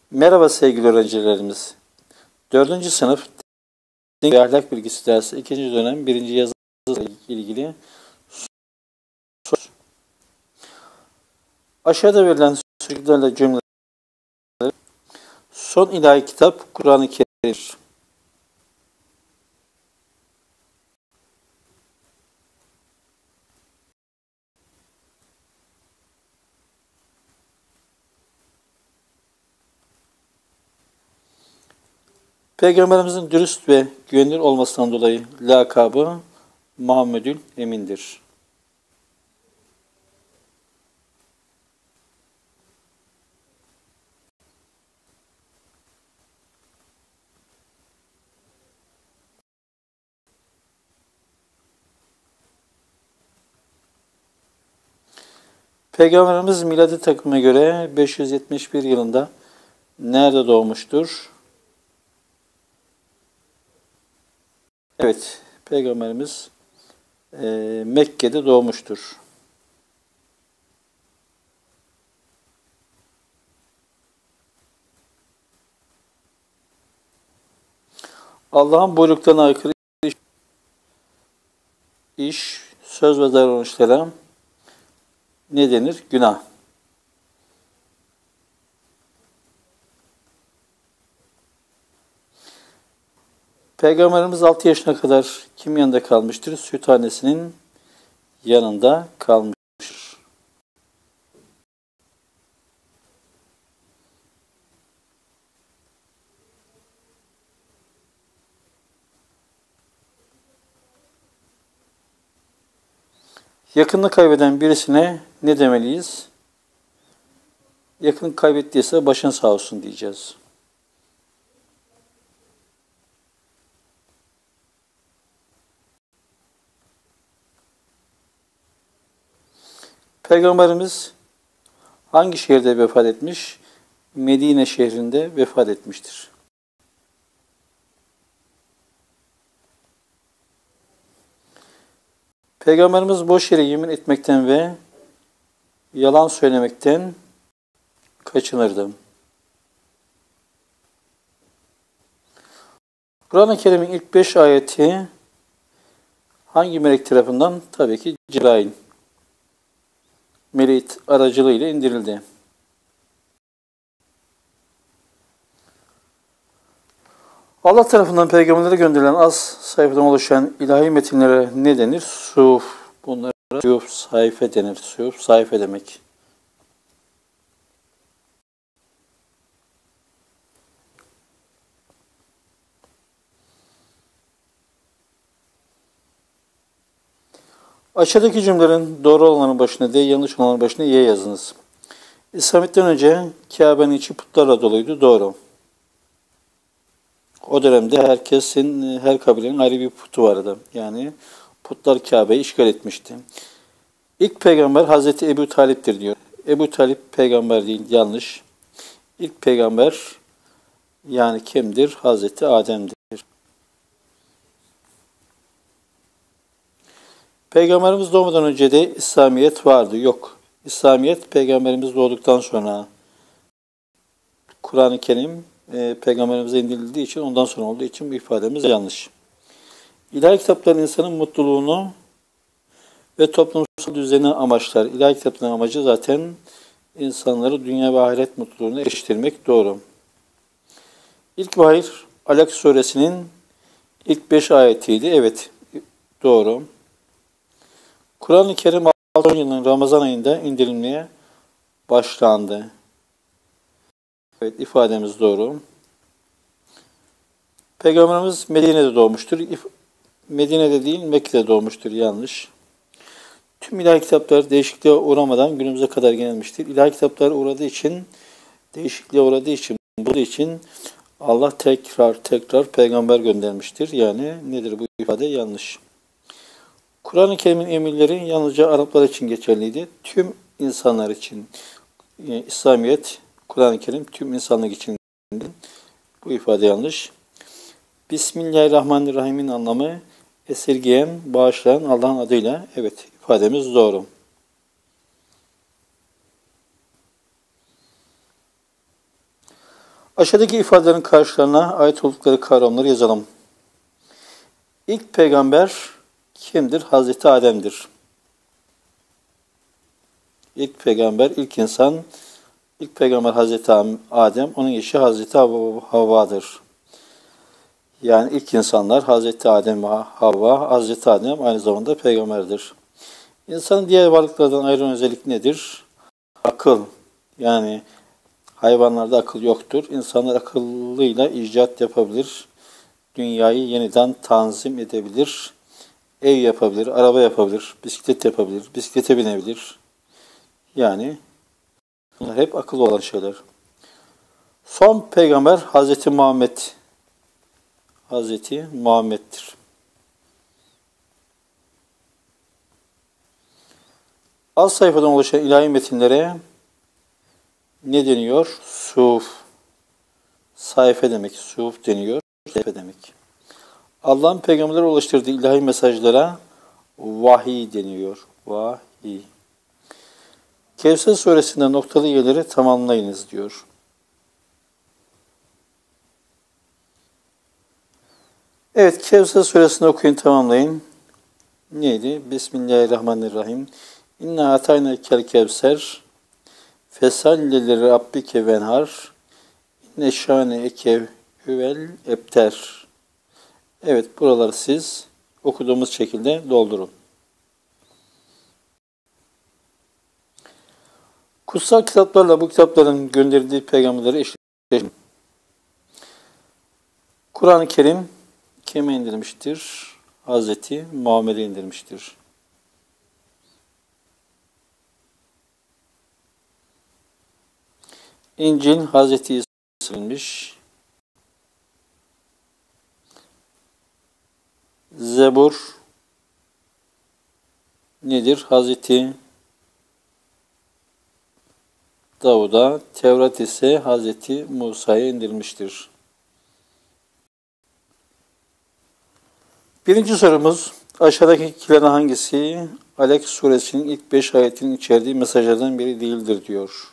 Merhaba sevgili öğrencilerimiz. 4. sınıf Din ve Ahlak Bilgisi dersi 2. dönem 1. yazı ile ilgili soru. Aşağıda verilen sözcüklerle cümleler son ilahi kitap Kur'an-ı Kerim'dir. Peygamberimizin dürüst ve güvenilir olmasından dolayı lakabı Muhammedül Emin'dir. Peygamberimiz miladi takvime göre 571 yılında nerede doğmuştur? Evet, Peygamberimiz Mekke'de doğmuştur. Allah'ın buyruklarına aykırı iş, söz ve davranışlara ne denir? Günah. Peygamberimiz 6 yaşına kadar kim yanında kalmıştır? Süthanesinin yanında kalmıştır. Yakınını kaybeden birisine ne demeliyiz? Yakını kaybettiyse başın sağ olsun diyeceğiz. Peygamberimiz hangi şehirde vefat etmiş? Medine şehrinde vefat etmiştir. Peygamberimiz boş yere yemin etmekten ve yalan söylemekten kaçınırdı. Kur'an-ı Kerim'in ilk 5 ayeti hangi melek tarafından? Tabii ki Cebrail melek aracılığıyla indirildi. Allah tarafından peygamberlere gönderilen az sayfadan oluşan ilahi metinlere ne denir? Suhuf. Bunlara suhuf sayfa denir. Suhuf sayfa demek. Aşağıdaki cümlelerin doğru olanların başına D, yanlış olanların başına Y yazınız. İslamiyet'ten önce Kabe'nin içi putlarla doluydu. Doğru. O dönemde her kabilenin ayrı bir putu vardı. Yani putlar Kabe'yi işgal etmişti. İlk peygamber Hazreti Ebu Talip'tir diyor. Ebu Talip peygamber değil, yanlış. İlk peygamber yani kimdir? Hazreti Adem'dir. Peygamberimiz doğmadan önce de İslamiyet vardı. Yok. İslamiyet peygamberimiz doğduktan sonra Kur'an-ı Kerim peygamberimize indirildiği için ondan sonra olduğu için bu ifademiz yanlış. İlahi kitaplar insanın mutluluğunu ve toplumsal düzeni amaçlar. İlahi kitapların amacı zaten insanları dünya ve ahiret mutluluğuna eriştirmek. Doğru. İlk vahiy Alak suresinin ilk 5 ayetiydi. Evet. Doğru. Kur'an-ı Kerim 6. yılın Ramazan ayında indirilmeye başlandı. Evet, ifademiz doğru. Peygamberimiz Medine'de doğmuştur. Medine'de değil, Mekke'de doğmuştur. Yanlış. Tüm ilahi kitaplar değişikliğe uğramadan günümüze kadar gelmiştir. İlahi kitaplar değişikliğe uğradığı için Allah tekrar peygamber göndermiştir. Yani nedir bu ifade? Yanlış. Kur'an-ı Kerim'in emirleri yalnızca Araplar için geçerliydi. Tüm insanlar için İslamiyet, Kur'an-ı Kerim tüm insanlık için. Bu ifade yanlış. Bismillahirrahmanirrahim'in anlamı esirgeyen, bağışlayan Allah'ın adıyla. Evet, ifademiz doğru. Aşağıdaki ifadelerin karşılarına ait oldukları kavramları yazalım. İlk peygamber kimdir? Hazreti Adem'dir. İlk peygamber, ilk insan, ilk peygamber Hazreti Adem, onun eşi Hazreti Havva'dır. Yani ilk insanlar Hazreti Adem ve Havva, Hazreti Adem aynı zamanda peygamberdir. İnsanın diğer varlıklardan ayrılan özellik nedir? Akıl. Yani hayvanlarda akıl yoktur. İnsanlar akıllıyla icat yapabilir. Dünyayı yeniden tanzim edebilir. Ev yapabilir, araba yapabilir, bisiklet yapabilir, bisiklete binebilir. Yani bunlar hep akıllı olan şeyler. Son peygamber Hazreti Muhammed. Hazreti Muhammed'dir. Az sayfadan oluşan ilahi metinlere ne deniyor? Suf. Sayfa demek. Suf deniyor. Sayfa demek. Allah'ın peygamberlere ulaştırdığı ilahi mesajlara vahiy deniyor. Vahiy. Kevser suresinde noktalı yerleri tamamlayınız diyor. Evet, Kevser suresini okuyun, tamamlayın. Neydi? Bismillahirrahmanirrahim. İnna ataynakel kevser fesalli rabbike venhar inne şâne ekev hüvel ebter. Evet, buraları siz okuduğumuz şekilde doldurun. Kutsal kitaplarla bu kitapların gönderildiği peygamberleri eşleştirin. Kur'an-ı Kerim kime indirmiştir? Hazreti Muhammed'e indirmiştir. İncil Hazreti İsa'ya inmiş. Zebur nedir? Hazreti Davud'a, Tevrat ise Hazreti Musa'ya indirilmiştir. Birinci sorumuz, aşağıdakilerden hangisi Alek suresinin ilk 5 ayetinin içerdiği mesajlardan biri değildir diyor.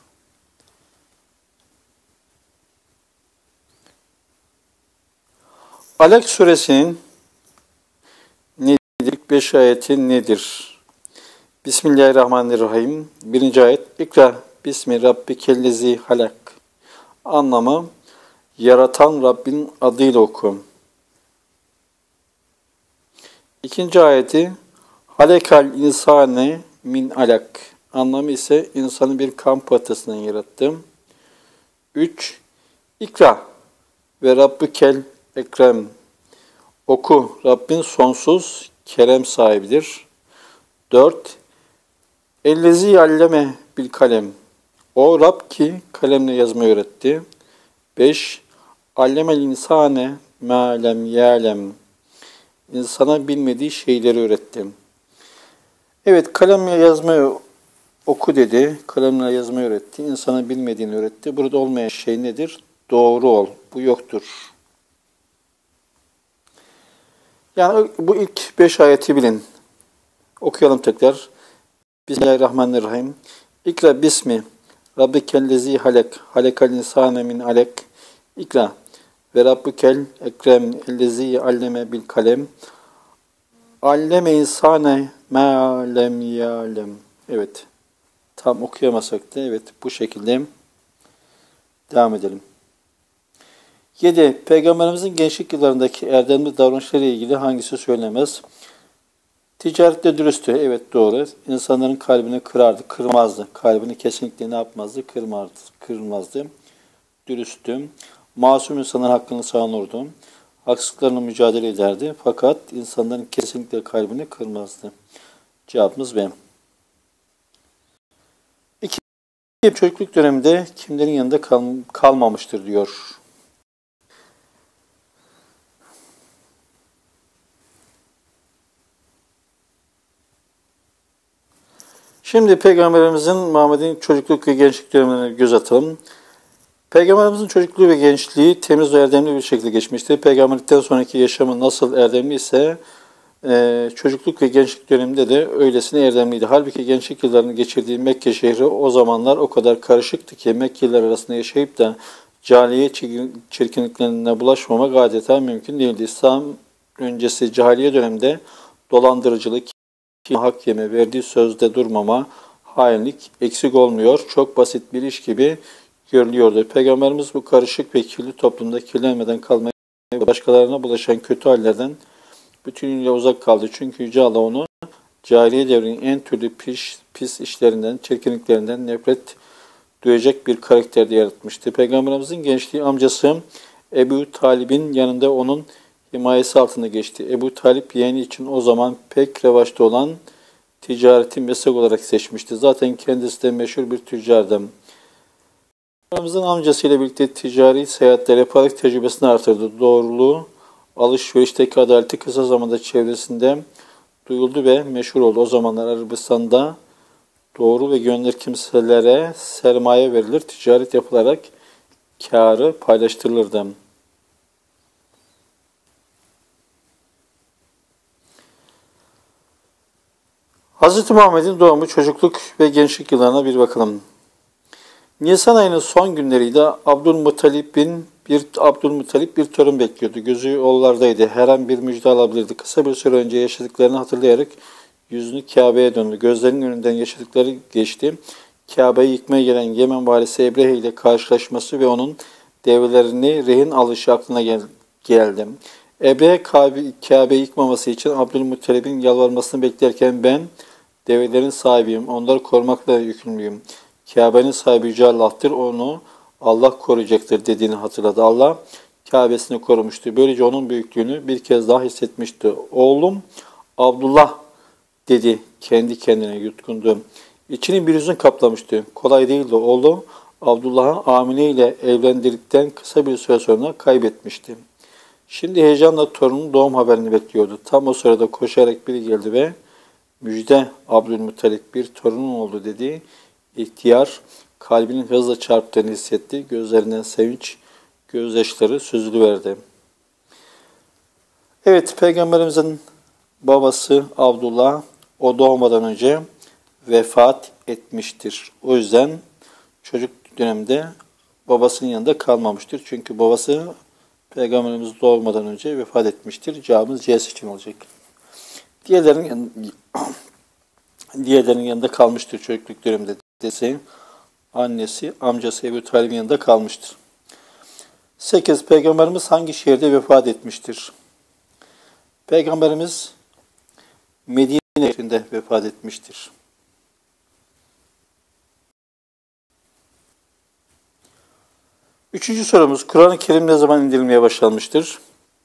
Alek suresinin ilk 5 ayeti nedir? Bismillahirrahmanirrahim. Birinci ayet, İkra bismi rabbikellezi halak. Anlamı, yaratan Rabbin adıyla oku. İkinci ayeti, halekal insane min alak. Anlamı ise insanı bir kan parçasından yarattım. 3. İkra ve rabbukel ekrem. Oku, Rabbin sonsuz kerem sahibidir. 4. Ellezi alleme bil kalem. O Rab ki kalemle yazmayı öğretti. 5. Allemel insane ma lem ya'lem. İnsana bilmediği şeyleri öğretti. Evet, kalemle yazmayı oku dedi. Kalemle yazmayı öğretti. İnsana bilmediğini öğretti. Burada olmayan şey nedir? Doğru ol. Bu yoktur. Yani bu ilk 5 ayeti bilin. Okuyalım tekrar. Bismillahirrahmanirrahim. İkra bismi rabbikellezi halek. Halekal insane min alek. İkra ve rabbukel ekrem ellezi alleme bil kalem. Alleme insane ma lem ya'lem. Evet. Tam okuyamasak da evet bu şekilde devam edelim. 7. Peygamberimizin gençlik yıllarındaki erdemli davranışlarıyla ilgili hangisi söylemez? Ticarette dürüsttü. Evet, doğru. İnsanların kalbini kırardı, kırmazdı. Kalbini kesinlikle ne yapmazdı? Kırmazdı. Dürüsttü. Masum insanların hakkını savunurdu. Haksızlıklarla mücadele ederdi. Fakat insanların kesinlikle kalbini kırmazdı. Cevabımız B. 2. Çocukluk döneminde kimlerin yanında kalmamıştır diyor. Şimdi Peygamberimizin Muhammed'in çocukluk ve gençlik dönemine göz atalım. Peygamberimizin çocukluğu ve gençliği temiz ve erdemli bir şekilde geçmişti. Peygamberlikten sonraki yaşamı nasıl erdemli ise çocukluk ve gençlik döneminde de öylesine erdemliydi. Halbuki gençlik yıllarını geçirdiği Mekke şehri o zamanlar o kadar karışıktı ki Mekkeliler arasında yaşayıp da cahiliye çirkinliklerine bulaşmamak adeta mümkün değildi. İslam öncesi cahiliye döneminde dolandırıcılık, hak yeme, verdiği sözde durmama, hainlik eksik olmuyor. Çok basit bir iş gibi görülüyordu. Peygamberimiz bu karışık ve kirli toplumda kirlenmeden kalmayı ve başkalarına bulaşan kötü hallerden bütünüyle uzak kaldı. Çünkü Yüce Allah onu cahiliye devrinin en türlü pis işlerinden, çirkinliklerinden nefret duyacak bir karakterde yaratmıştı. Peygamberimizin gençliği amcası Ebu Talib'in yanında onun himayesi altında geçti. Ebu Talip yeğeni için o zaman pek revaçta olan ticareti meslek olarak seçmişti. Zaten kendisi de meşhur bir tüccardı. Peygamberimizin amcasıyla birlikte ticari seyahatler yaparak tecrübesini artırdı. Doğruluğu, alışverişteki adaleti kısa zamanda çevresinde duyuldu ve meşhur oldu. O zamanlar Arabistan'da doğru ve güvenilir kimselere sermaye verilir, ticaret yapılarak kârı paylaştırılırdı. Hz. Muhammed'in doğumu, çocukluk ve gençlik yıllarına bir bakalım. Nisan ayının son günleriydi. Abdülmuttalip bir torun bekliyordu. Gözü yollardaydı. Her an bir müjde alabilirdi. Kısa bir süre önce yaşadıklarını hatırlayarak yüzünü Kabe'ye döndü. Gözlerinin önünden yaşadıkları geçti. Kabe'yi yıkmaya gelen Yemen valisi Ebrehe ile karşılaşması ve onun develerini rehin alışı aklına geldi. Ebrehe Kabe'yi yıkmaması için Abdülmuttalip'in yalvarmasını beklerken ben develerin sahibiyim, onları korumakla yükümlüyüm. Kabe'nin sahibi Yüce Allah'tır, onu Allah koruyacaktır dediğini hatırladı. Allah Kabe'sini korumuştu. Böylece onun büyüklüğünü bir kez daha hissetmişti. Oğlum Abdullah dedi kendi kendine yutkundu. İçini bir hüzün kaplamıştı. Kolay değildi. Oğlu Abdullah'ı Amine ile evlendirdikten kısa bir süre sonra kaybetmişti. Şimdi heyecanla torunun doğum haberini bekliyordu. Tam o sırada koşarak biri geldi ve müjde Abdülmuttalip bir torunun oldu dedi. İhtiyar kalbinin hızla çarptığını hissetti. Gözlerinden sevinç gözyaşları süzülüverdi. Evet, Peygamberimizin babası Abdullah o doğmadan önce vefat etmiştir. O yüzden çocuk döneminde babasının yanında kalmamıştır. Çünkü babası Peygamberimiz doğmadan önce vefat etmiştir. Cevabımız C seçeneği olacak. Diğerlerinin yanında kalmıştır çocukluk döneminde. Dedesi, annesi, amcası Ebu Talib'in yanında kalmıştır. 8. Peygamberimiz hangi şehirde vefat etmiştir? Peygamberimiz Medine şehrinde vefat etmiştir. Üçüncü sorumuz, Kur'an-ı Kerim ne zaman indirilmeye başlanmıştır?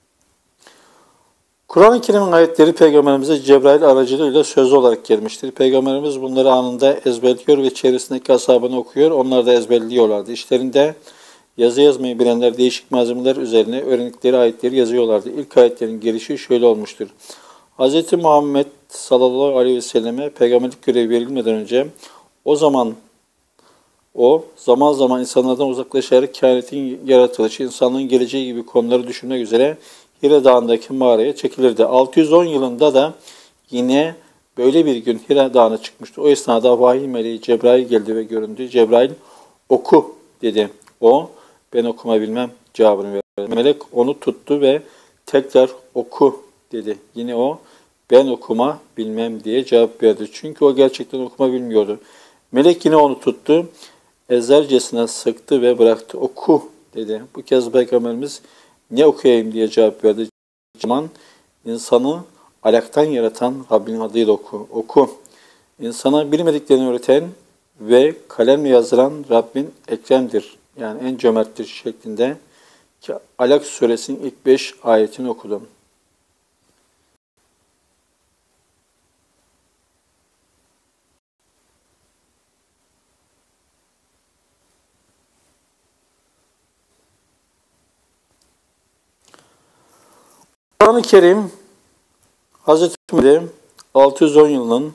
Kur'an-ı Kerim'in ayetleri Peygamberimize Cebrail aracılığıyla sözlü olarak gelmiştir. Peygamberimiz bunları anında ezberliyor ve çevresindeki ashabını okuyor. Onlar da ezberliyorlardı. İşlerinde yazı yazmayı bilenler değişik malzemeler üzerine öğrendikleri ayetleri yazıyorlardı. İlk ayetlerin gelişi şöyle olmuştur. Hz. Muhammed sallallahu aleyhi ve selleme peygamberlik görevi verilmeden önce o zaman zaman insanlardan uzaklaşarak kainatın yaratılışı, insanlığın geleceği gibi konuları düşünmek üzere Hira Dağı'ndaki mağaraya çekilirdi. 610 yılında da yine böyle bir gün Hira Dağı'na çıkmıştı. O esnada vahiy meleği Cebrail geldi ve göründü. Cebrail oku dedi. O ben okuma bilmem cevabını verdi. Melek onu tuttu ve tekrar oku dedi. Yine o ben okuma bilmem diye cevap verdi. Çünkü o gerçekten okuma bilmiyordu. Melek yine onu tuttu. Ezercesine sıktı ve bıraktı. Oku dedi. Bu kez Peygamberimiz ne okuyayım diye cevap verdi. Zaman insanı alaktan yaratan Rabbinin adıyla oku. Oku. İnsana bilmediklerini öğreten ve kalemle yazdıran Rabbin Ekrem'dir. Yani en cömerttir şeklinde ki Alak suresinin ilk 5 ayetini okudum. Kur'an-ı Kerim Hz. Muhammed 610 yılının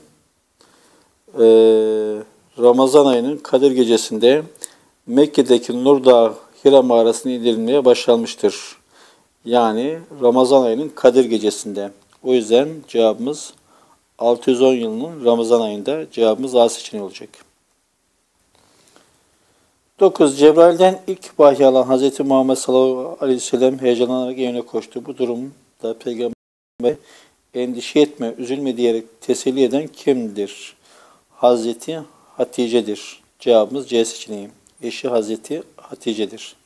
Ramazan ayının Kadir gecesinde Mekke'deki Nur Dağı Hira mağarasına indirilmeye başlanmıştır. Yani Ramazan ayının Kadir gecesinde. O yüzden cevabımız 610 yılının Ramazan ayında cevabımız A seçeneği olacak. 9. Cebrail'den ilk vahiy alan Hz. Muhammed sallallahu aleyhi ve sellem heyecanlanarak evine koştu. Bu durumda peygamber endişe etme, üzülme diyerek teselli eden kimdir? Hazreti Hatice'dir. Cevabımız C seçeneği. Eşi Hazreti Hatice'dir.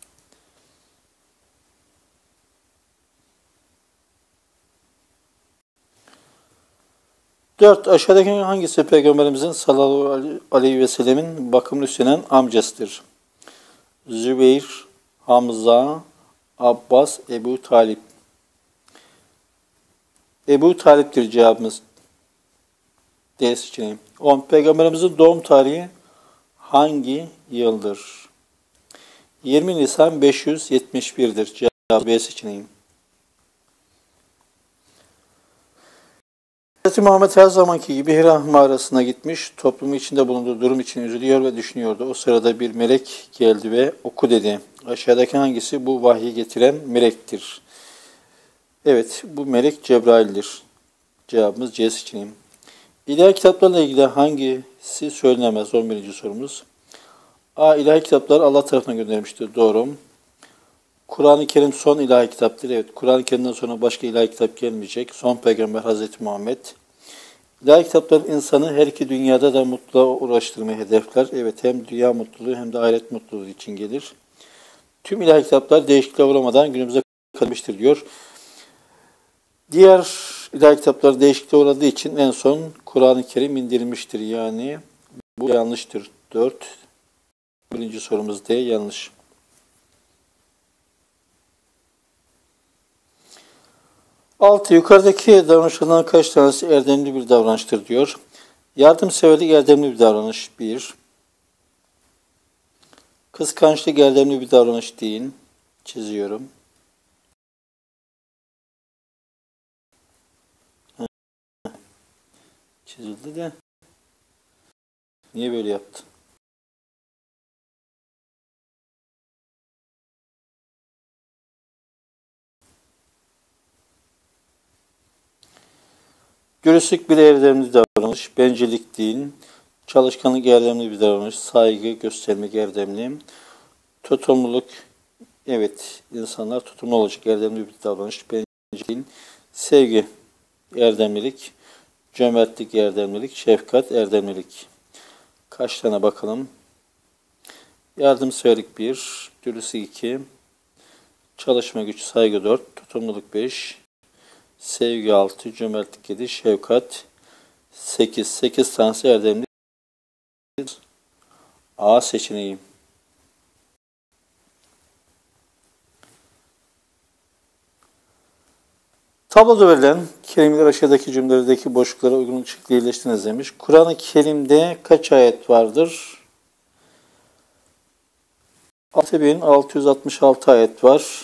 4. Aşağıdaki hangisi Peygamberimizin sallallahu aleyhi ve sellemin bakımını üstlenen amcasıdır? Zübeyir, Hamza, Abbas, Ebu Talip. Ebu Talip'tir cevabımız. D seçeneği. 10. Peygamberimizin doğum tarihi hangi yıldır? 20 Nisan 571'dir. Cevabı B seçeneği. Hz. Muhammed her zamanki gibi Hira mağarasına gitmiş, toplumu içinde bulunduğu durum için üzülüyor ve düşünüyordu. O sırada bir melek geldi ve oku dedi. Aşağıdaki hangisi bu vahyi getiren melektir? Evet, bu melek Cebrail'dir. Cevabımız C seçeneği. İlahi kitaplarla ilgili hangisi söylenemez? 11. sorumuz. A. İlahi kitaplar Allah tarafından gönderilmiştir. Doğru. Kur'an-ı Kerim son ilahi kitaptır. Evet, Kur'an-ı Kerim'den sonra başka ilahi kitap gelmeyecek. Son peygamber Hazreti Muhammed. İlahi kitaplar insanı her iki dünyada da mutluluğa uğraştırmayı hedefler. Evet, hem dünya mutluluğu hem de ahiret mutluluğu için gelir. Tüm ilahi kitaplar değişikliğe uğramadan günümüze kalmıştır diyor. Diğer ilahi kitaplar değişikliğe uğradığı için en son Kur'an-ı Kerim indirilmiştir. Yani bu yanlıştır. 4. Birinci sorumuz D yanlış. 6. Yukarıdaki davranışlardan kaç tanesi erdemli bir davranıştır diyor. Yardımseverlik erdemli bir davranış. 1. Kıskançlık erdemli bir davranış değil. Çiziyorum. Çizildi de. Niye böyle yaptı? Dürüstlük bir erdemli davranış. Bencillik değil. Çalışkanlık erdemli bir davranış. Saygı göstermek erdemli. Tutumluluk. Evet, insanlar tutumlu olacak erdemli bir davranış. Bencillik değil. Sevgi erdemlilik. Cömertlik erdemlilik. Şefkat erdemlilik. Kaç tane bakalım? Yardımseverlik 1. Dürüstlük 2. Çalışma gücü saygı 4. Tutumluluk 5. Sevgi 6, cömertlik 7, şefkat 8. 8 tanesi erdemli. A seçeneği. Tabloda verilen kelimeler aşağıdaki cümlelerdeki boşluklara uygun şekilde iyileştiriniz demiş. Kur'an-ı Kerim'de kaç ayet vardır? 6666 ayet var.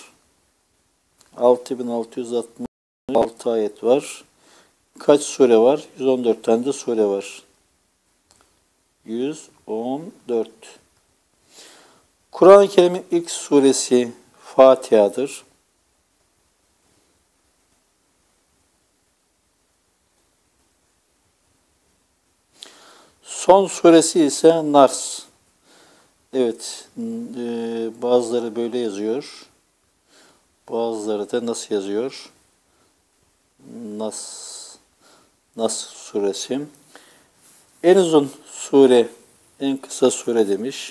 6666 ayet var. Kaç sure var? 114 tane de sure var. 114. Kur'an-ı Kerim'in ilk suresi Fatiha'dır. Son suresi ise Nas. Evet, bazıları böyle yazıyor. Bazıları da nasıl yazıyor? Nas suresi. En uzun sure, en kısa sure demiş.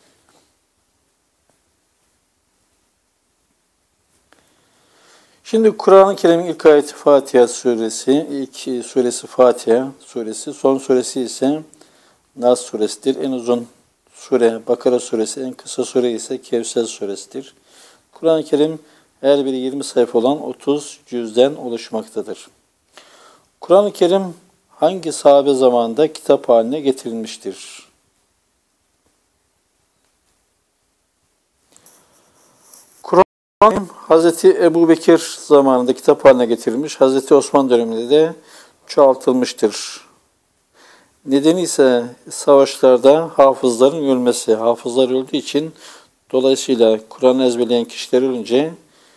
Şimdi Kur'an-ı Kerim'in ilk ayeti Fatiha suresi, ilk suresi Fatiha suresi, son suresi ise Nas suresidir. En uzun sure Bakara suresi, en kısa sure ise Kevser suresidir. Kur'an-ı Kerim her biri 20 sayfa olan 30 cüzden oluşmaktadır. Kur'an-ı Kerim hangi sahabe zamanında kitap haline getirilmiştir? Kur'an-ı Kerim Hz. Ebu Bekir zamanında kitap haline getirilmiş, Hz. Osman döneminde de çoğaltılmıştır. Nedeni ise savaşlarda hafızların ölmesi. Hafızlar öldüğü için dolayısıyla Kur'an ezberleyen kişiler ölünce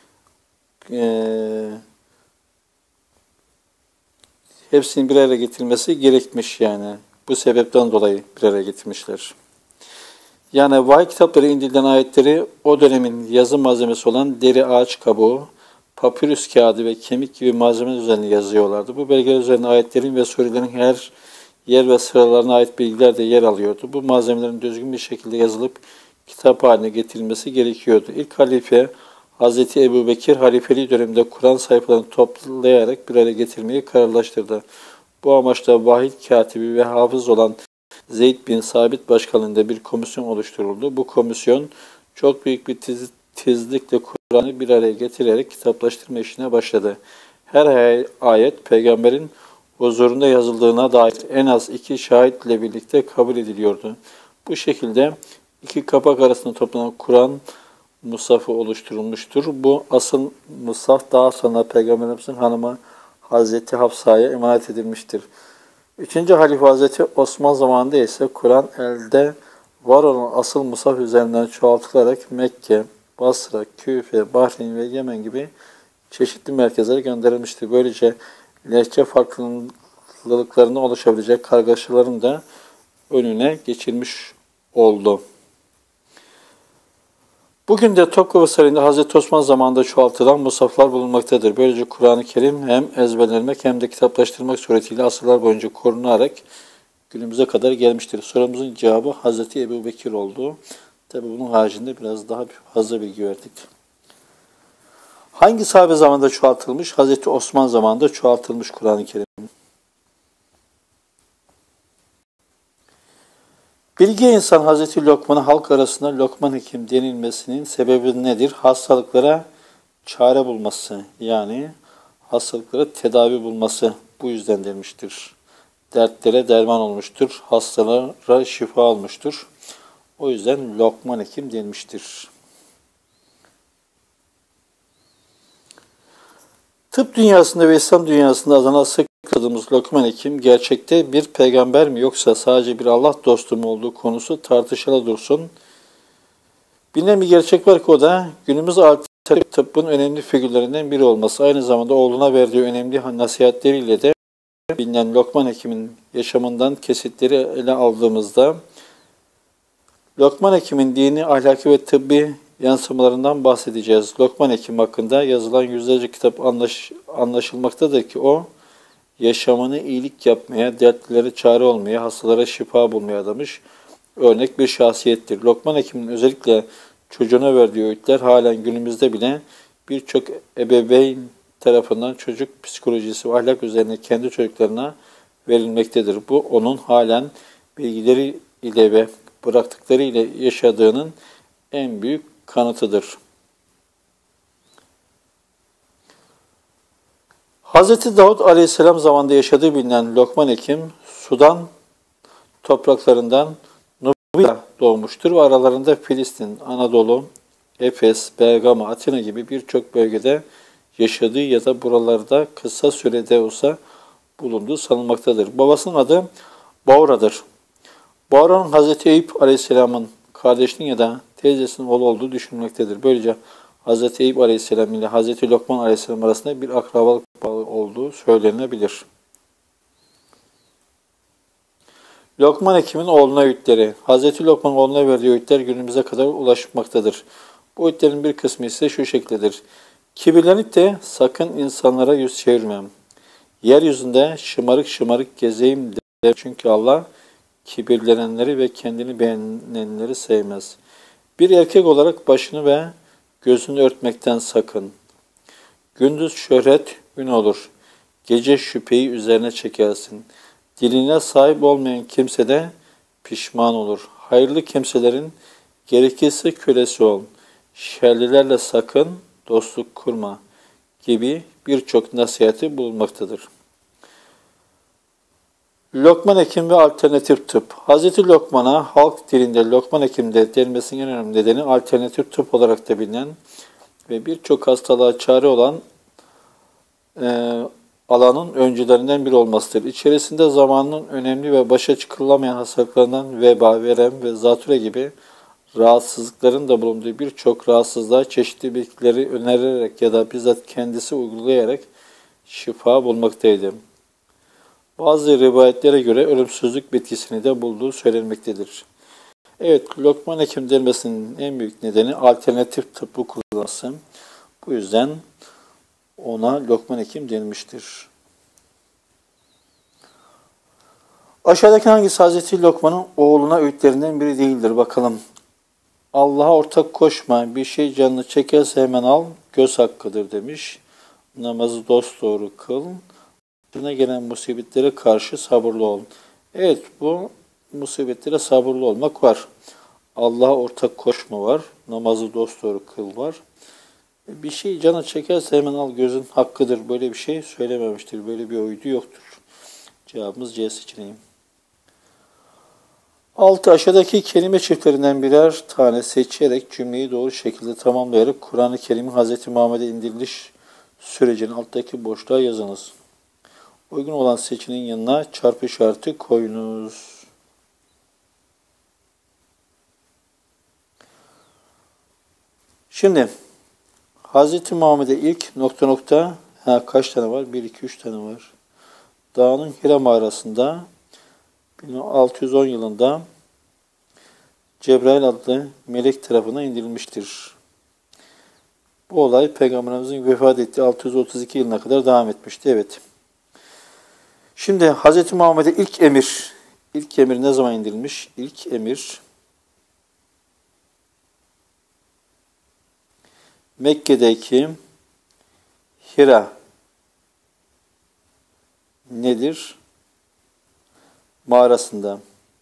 hepsinin bir araya getirilmesi gerekmiş yani. Bu sebepten dolayı bir araya getirmişler. Yani vahiy kitapları indirilen ayetleri o dönemin yazı malzemesi olan deri ağaç kabuğu, papirüs kağıdı ve kemik gibi malzemeler üzerine yazıyorlardı. Bu belgeler üzerine ayetlerin ve surelerin her yer ve sıralarına ait bilgiler de yer alıyordu. Bu malzemelerin düzgün bir şekilde yazılıp kitap haline getirilmesi gerekiyordu. İlk halife Hz. Ebubekir halifeliği döneminde Kur'an sayfalarını toplayarak bir araya getirmeyi kararlaştırdı. Bu amaçla vahiy katibi ve hafız olan Zeyd bin Sabit başkanlığında bir komisyon oluşturuldu. Bu komisyon çok büyük bir titizlikle Kur'an'ı bir araya getirerek kitaplaştırma işine başladı. Her ayet peygamberin huzurunda yazıldığına dair en az 2 şahitle birlikte kabul ediliyordu. Bu şekilde 2 kapak arasında toplanan Kur'an mushafı oluşturulmuştur. Bu asıl mushaf daha sonra Peygamberimizin hanımı Hazreti Hafsa'ya emanet edilmiştir. 3. Halife Hazreti Osman zamanında ise Kur'an elde var olan asıl mushaf üzerinden çoğaltılarak Mekke, Basra, Küfe, Bahreyn ve Yemen gibi çeşitli merkezlere gönderilmiştir. Böylece lehçe farklılıklarına oluşabilecek kargaşaların da önüne geçilmiş oldu. Bugün de Topkapı Sarayı'nda Hazreti Osman zamanında çoğaltılan mushaflar bulunmaktadır. Böylece Kur'an-ı Kerim hem ezberlenmek hem de kitaplaştırmak suretiyle asırlar boyunca korunarak günümüze kadar gelmiştir. Sorumuzun cevabı Hazreti Ebubekir oldu. Tabi bunun haricinde biraz daha fazla bilgi verdik. Hangi sahabe zamanında çoğaltılmış? Hazreti Osman zamanında çoğaltılmış Kur'an-ı Kerim. Bilge insan Hazreti Lokman'a halk arasında Lokman Hekim denilmesinin sebebi nedir? Hastalıklara çare bulması, yani hastalıklara tedavi bulması bu yüzden denmiştir. Dertlere derman olmuştur, hastalara şifa olmuştur. O yüzden Lokman Hekim denmiştir. Tıp dünyasında ve İslam dünyasında adına sık adımız Lokman Hekim gerçekte bir peygamber mi yoksa sadece bir Allah dostu mu olduğu konusu tartışıla dursun. Bilinen bir gerçek var ki o da günümüz alternatif tıbbın önemli figürlerinden biri olması. Aynı zamanda oğluna verdiği önemli nasihatleriyle de bilinen Lokman Hekim'in yaşamından kesitleri ele aldığımızda Lokman Hekim'in dini, ahlaki ve tıbbi yansımalarından bahsedeceğiz. Lokman Hekim hakkında yazılan yüzlerce kitap anlaşılmaktadır ki o yaşamını iyilik yapmaya, dertlilere çare olmaya, hastalara şifa bulmaya adamış örnek bir şahsiyettir. Lokman Hekim'in özellikle çocuğuna verdiği öğütler halen günümüzde bile birçok ebeveyn tarafından çocuk psikolojisi ve ahlak üzerine kendi çocuklarına verilmektedir. Bu onun halen bilgileri ile ve bıraktıkları ile yaşadığının en büyük kanıtıdır. Hz. Davud Aleyhisselam zamanında yaşadığı bilinen Lokman Hekim, Sudan topraklarından Nubya doğmuştur ve aralarında Filistin, Anadolu, Efes, Bergama, Atina gibi birçok bölgede yaşadığı ya da buralarda kısa sürede olsa bulunduğu sanılmaktadır. Babasının adı Baura'dır. Baura'nın Hz. Eyüp Aleyhisselam'ın kardeşinin ya da teyzesinin oğlu olduğu düşünülmektedir. Böylece Hz. Eyüp Aleyhisselam ile Hz. Lokman Aleyhisselam arasında bir akrabalık bağı olduğu söylenilebilir. Lokman Hekim'in oğluna öğütleri. Hz. Lokman oğluna verdiği öğütler günümüze kadar ulaşmaktadır. Bu öğütlerin bir kısmı ise şu şekildedir. Kibirlenip de sakın insanlara yüz çevirmem. Yeryüzünde şımarık şımarık gezeyim der. Çünkü Allah kibirlenenleri ve kendini beğenenleri sevmez. Bir erkek olarak başını ve gözünü örtmekten sakın. Gündüz şöhret ün olur. Gece şüpheyi üzerine çekersin. Diline sahip olmayan kimse de pişman olur. Hayırlı kimselerin gerekirse kölesi ol. Şerlilerle sakın dostluk kurma gibi birçok nasihati bulunmaktadır. Lokman Hekim ve alternatif tıp. Hz. Lokman'a halk dilinde Lokman Hekim'de denilmesinin en önemli nedeni alternatif tıp olarak da bilinen ve birçok hastalığa çare olan alanın öncülerinden biri olmasıdır. İçerisinde zamanının önemli ve başa çıkılamayan hastalıklarından veba, verem ve zatüre gibi rahatsızlıkların da bulunduğu birçok rahatsızlığa çeşitli bitkileri önererek ya da bizzat kendisi uygulayarak şifa bulmaktaydı. Bazı rivayetlere göre ölümsüzlük bitkisini de bulduğu söylenmektedir. Evet, Lokman Hekim denmesinin en büyük nedeni alternatif tıbbı kullanması. Bu yüzden ona Lokman Hekim denmiştir. Aşağıdaki hangisi Hazreti Lokman'ın oğluna öğütlerinden biri değildir? Bakalım. Allah'a ortak koşma, bir şey canını çekerse hemen al, göz hakkıdır demiş. Namazı dosdoğru kıl, başına gelen musibetlere karşı sabırlı ol. Evet, bu musibetlere sabırlı olmak var. Allah'a ortak koşma var, namazı dosdoğru kıl var. Bir şey canı çekerse hemen al, gözün hakkıdır. Böyle bir şey söylememiştir, böyle bir öğüdü yoktur. Cevabımız C seçeneği. 6. Aşağıdaki kelime çiftlerinden birer tane seçerek cümleyi doğru şekilde tamamlayarak Kur'an-ı Kerim'in Hz. Muhammed'e indiriliş sürecinin alttaki boşluğa yazınız. Uygun olan seçeneğin yanına çarpı işareti koyunuz. Şimdi Hz. Muhammed'e ilk kaç tane var? 1, 2, 3 tane var. Dağının Hira mağarasında 1610 yılında Cebrail adlı melek tarafından indirilmiştir. Bu olay Peygamberimizin vefat ettiği 632 yılına kadar devam etmişti. Evet. Şimdi Hz. Muhammed'e ilk emir ne zaman indirilmiş? İlk emir Mekke'deki Hira nedir? Mağarasında.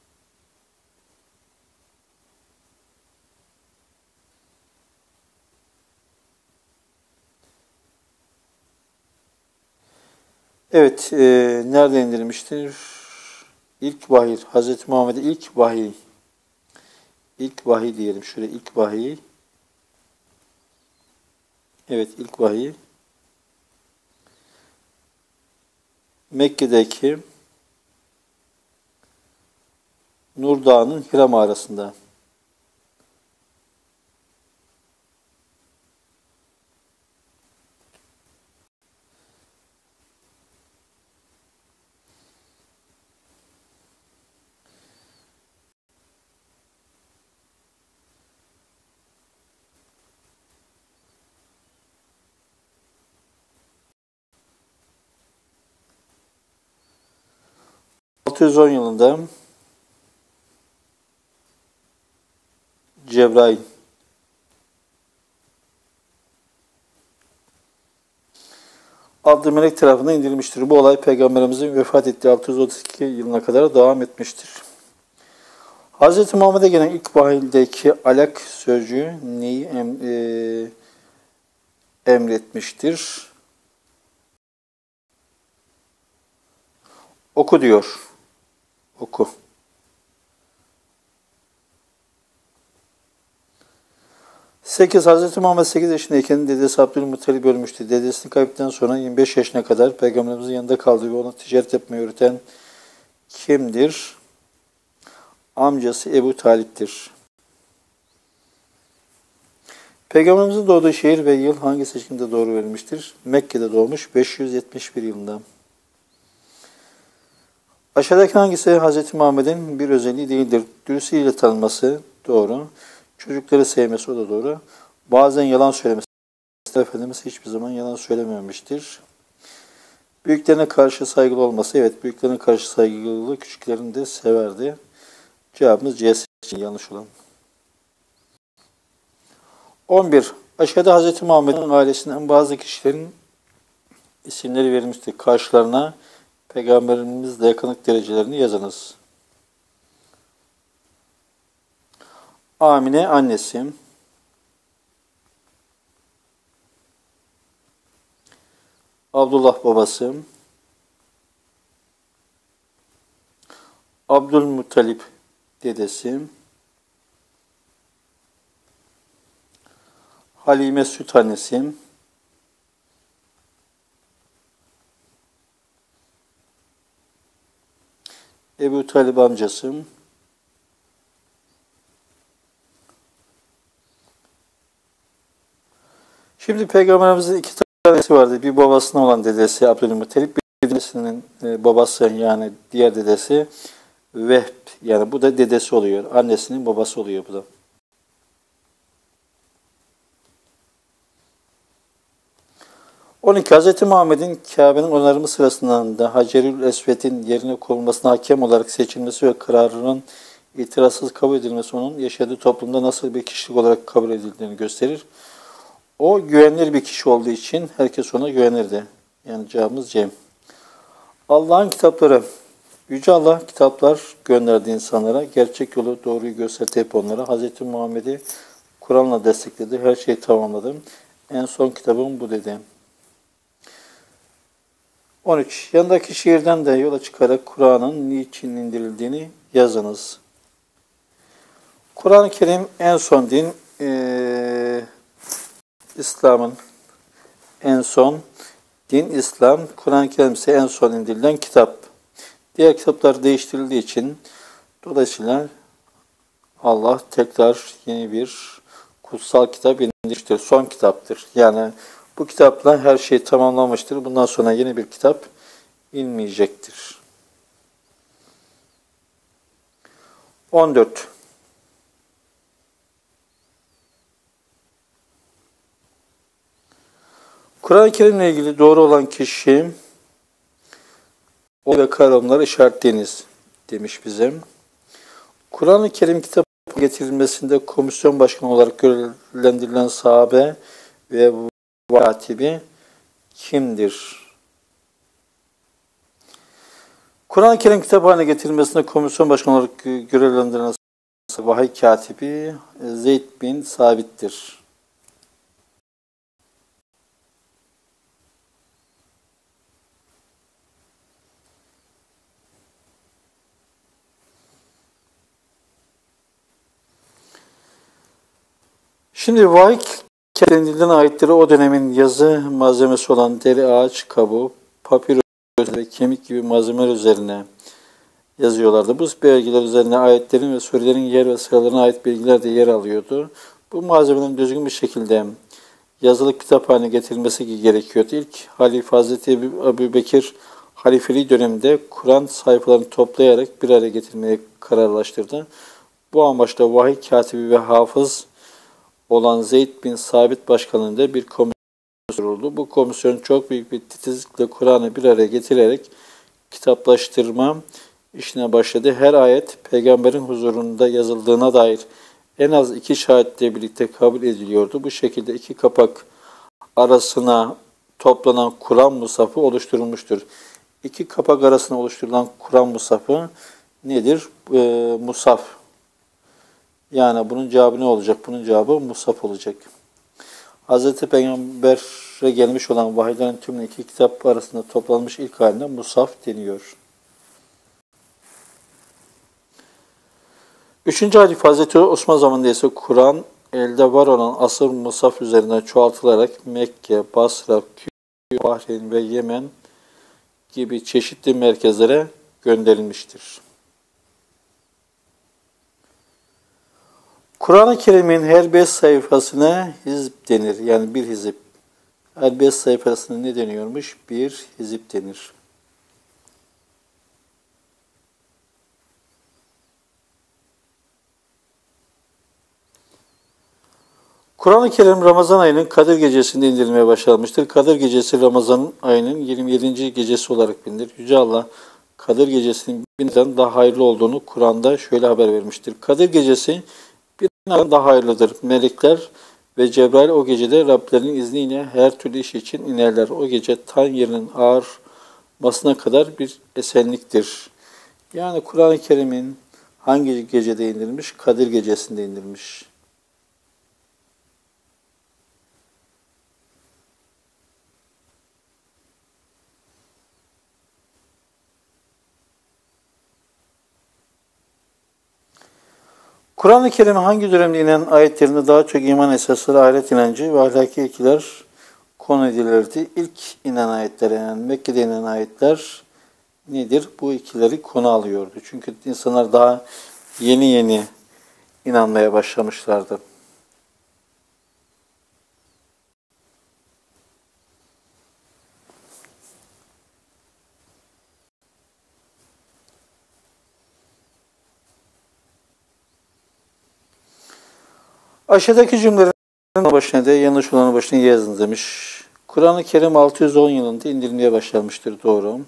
Evet, nerede indirilmiştir? İlk vahiy, Hz. Muhammed'e ilk vahiy diyelim. Şöyle ilk vahiy. Evet, ilk vahiy. Mekke'deki Nur Dağı'nın Hira mağarasında. ...610 yılında Cebrail adlı melek tarafından indirilmiştir. Bu olay Peygamberimizin vefat ettiği 632 yılına kadar devam etmiştir. Hz. Muhammed'e gelen ilk vahiydeki alak sözcüğü neyi emretmiştir? Oku diyor. Oku. 8. Hz. Muhammed 8 yaşındayken dedesi Abdülmuttalip ölmüştü. Dedesini kaybettikten sonra 25 yaşına kadar Peygamberimizin yanında kaldı ve ona ticaret yapmayı öğreten kimdir? Amcası Ebu Talip'tir. Peygamberimizin doğduğu şehir ve yıl hangi seçkinde doğru verilmiştir? Mekke'de doğmuş 571 yılında. Aşağıdaki hangisi Hz. Muhammed'in bir özelliği değildir? Dürüstlüğüyle tanınması doğru. Çocukları sevmesi o da doğru. Bazen yalan söylemesi. Efendimiz hiçbir zaman yalan söylememiştir. Büyüklerine karşı saygılı olması. Evet, büyüklerine karşı saygılı, küçüklerini de severdi. Cevabımız C seçeneği yanlış olan. 11. Aşağıda Hz. Muhammed'in ailesinden bazı kişilerin isimleri verilmiştir. Karşılarına Peygamberimizle yakınlık derecelerini yazınız. Amine annesi, Abdullah babası, Abdülmuttalip dedesi, Halime süt annesi, Ebu Talib amcası, şimdi Peygamberimizin iki tanesi vardı. Bir babasına olan dedesi Abdülmuttalip, bir dedesinin babası yani diğer dedesi Vehb, yani bu da dedesi oluyor. Annesinin babası oluyor bu da. 12. Hz. Muhammed'in Kabe'nin onarımı sırasında Hacerül Esved'in yerine konulmasına hakem olarak seçilmesi ve kararının itirazsız kabul edilmesi onun yaşadığı toplumda nasıl bir kişilik olarak kabul edildiğini gösterir. O güvenilir bir kişi olduğu için herkes ona güvenirdi. Yani cevabımız C. Allah'ın kitapları. Yüce Allah kitaplar gönderdi insanlara. Gerçek yolu, doğruyu gösterdi hep onlara. Hz. Muhammed'i Kur'an'la destekledi. Her şeyi tamamladım. En son kitabım bu dedi. 13. Yanındaki şiirden de yola çıkarak Kur'an'ın niçin indirildiğini yazınız. Kur'an-ı Kerim en son din, İslam'ın en son din İslam, Kur'an-ı Kerim ise en son indirilen kitap. Diğer kitaplar değiştirildiği için dolayısıyla Allah tekrar yeni bir kutsal kitap indirmiştir. Son kitaptır. Yani bu kitapla her şey tamamlanmıştır. Bundan sonra yeni bir kitap inmeyecektir. 14. Kur'an-ı Kerim'le ilgili doğru olan kişi o ve kavramları işaretleyiniz demiş bize. Kur'an-ı Kerim kitap getirilmesinde komisyon başkanı olarak görevlendirilen sahabe ve katibi kimdir? Kur'an-ı Kerim kitap haline getirilmesinde komisyon başkanı olarak görevlendirilen vahiy katibi Zeyd bin Sabit'tir. Şimdi vahiy kendiliğinden ayetleri o dönemin yazı malzemesi olan deri, ağaç kabuğu, papirüs ve kemik gibi malzemeler üzerine yazıyorlardı. Bu belgeler üzerine ayetlerin ve surelerin yer ve sıralarına ait bilgiler de yer alıyordu. Bu malzemelerin düzgün bir şekilde yazılı kitap haline getirilmesi gerekiyordu. İlk halife Hazreti Ebubekir halifeliği döneminde Kur'an sayfalarını toplayarak bir araya getirmeye kararlaştırdı. Bu amaçla vahiy katibi ve hafız olan Zeyd bin Sabit başkanlığında bir komisyon kuruldu. Bu komisyon çok büyük bir titizlikle Kur'an'ı bir araya getirerek kitaplaştırma işine başladı. Her ayet peygamberin huzurunda yazıldığına dair en az 2 şahitle birlikte kabul ediliyordu. Bu şekilde 2 kapak arasına toplanan Kur'an musafı oluşturulmuştur. 2 kapak arasına oluşturulan Kur'an musafı nedir? Musaf. Yani bunun cevabı ne olacak? Bunun cevabı musaf olacak. Hz. Peygamber'e gelmiş olan vahiylerin tümünün 2 kitap arasında toplanmış ilk haline musaf deniyor. 3. halife Hz. Osman zamanında ise Kur'an elde var olan asır musaf üzerinden çoğaltılarak Mekke, Basra, Küfe, Bahreyn ve Yemen gibi çeşitli merkezlere gönderilmiştir. Kur'an-ı Kerim'in her 5 sayfasına hizb denir. Yani bir hizip. Her 5 sayfasına ne deniyormuş? Bir hizip denir. Kur'an-ı Kerim Ramazan ayının Kadir Gecesi'nde indirilmeye başlanmıştır. Kadir Gecesi Ramazan ayının 27. gecesi olarak bilinir. Yüce Allah Kadir Gecesi'nin binden daha hayırlı olduğunu Kur'an'da şöyle haber vermiştir. Kadir Gecesi binden daha hayırlıdır. Melekler ve Cebrail o gecede Rablerinin izniyle her türlü iş için inerler. O gece tan yerinin ağarmasına kadar bir esenliktir. Yani Kur'an-ı Kerim'in hangi gecede indirilmiş? Kadir Gecesi'nde indirilmiş. Kur'an-ı Kerim'in hangi dönemde inen ayetlerinde daha çok iman esasları, ahiret inancı ve ahlaki ilkeler konu edilirdi? İlk inen ayetler, yani Mekke'de inen ayetler nedir? Bu ilkeleri konu alıyordu. Çünkü insanlar daha yeni inanmaya başlamışlardı. Aşağıdaki cümlelerin başına da yanlış olanın başına yazın demiş. Kur'an-ı Kerim 610 yılında indirilmeye başlanmıştır. Doğru.